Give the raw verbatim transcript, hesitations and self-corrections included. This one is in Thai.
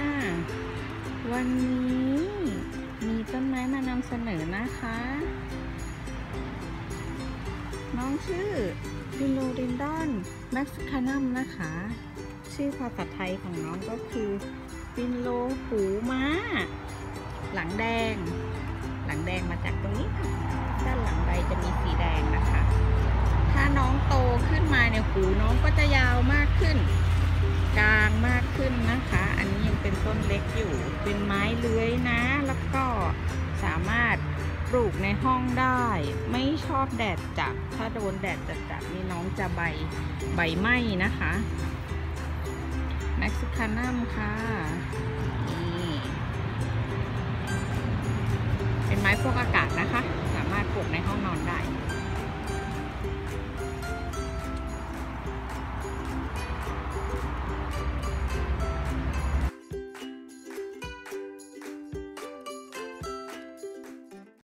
วันนี้มีต้นไม้มานำเสนอนะคะน้องชื่อฟิโลเดนดอนแม็กซิคานัมนะคะชื่อภาษาไทยของน้องก็คือฟิโลหูม้าหลังแดงหลังแดงมาจากตรงนี้ค่ะด้านหลังใบจะมีสีแดงนะคะถ้าน้องโตขึ้นมาเนี่ยหูน้องก็จะยาวมากขึ้นกลางมากขึ้นนะคะอันนี้ยังเป็นต้นเล็กอยู่เป็นไม้เลื้อยนะแล้วก็สามารถปลูกในห้องได้ไม่ชอบแดดจัดถ้าโดนแดดจัดๆนี่น้องจะใบใบไหม้นะคะแม็กซิคานัมค่ะนี่เป็นไม้ฟอกอากาศนะคะสามารถปลูกในห้องนอนได้